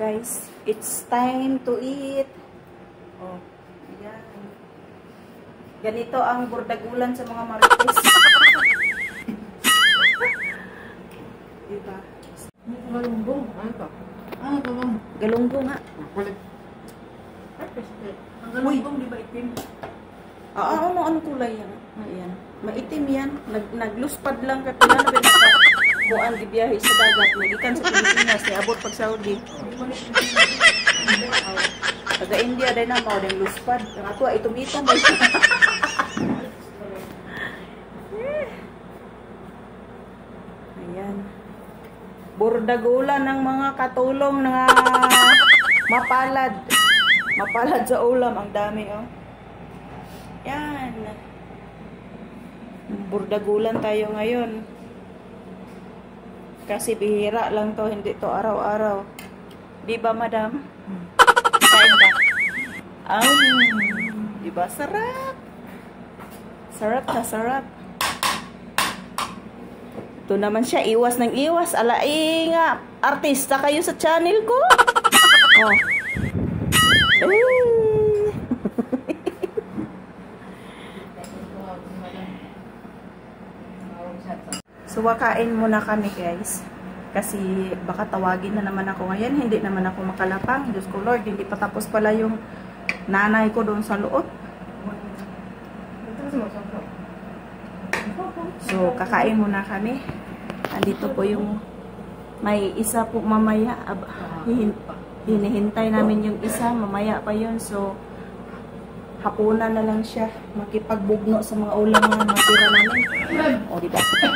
guys, it's time to eat. Oh, ayan. Ganito ang burdagulan sa mga marites. Diba? Galunggong. Ano to? Ano to bang? Galunggong nga. Kulit. Ang galunggong di ba itim? Ano kulay yan? Ayan. Maitim yan. Nagluspad lang ka pila na kuan di biyahe sa dagat. Nagikan sa Pilipinas, niabot pag Saudi. Taga India din na mao din luspad. Ang ato itom-itom ba? Ayan. Burdagulan ng mga katulong na mapalad. Mapalad sa ulam. Ang dami, oh. Yan. Burdagulan tayo ngayon. Kasi bihira lang to. Hindi to araw-araw. Di ba, madam? Kain ka? Di ba? Sarap. Sarap na sarap. Ito naman siya, iwas ng iwas. Alaing nga, artista kayo sa channel ko. Oh. So, wakain muna kami, guys. Kasi, baka tawagin na naman ako ngayon. Hindi naman ako makalapang. Diyos ko, Lord, hindi pa tapos pala yung nanay ko doon sa loob. So, kakain muna kami. Andito po yung may isa po mamaya. Hinihintay namin yung isa. Mamaya pa yun. So, hapunan na lang siya. Makipagbugno sa mga ulam na matira namin. O, diba?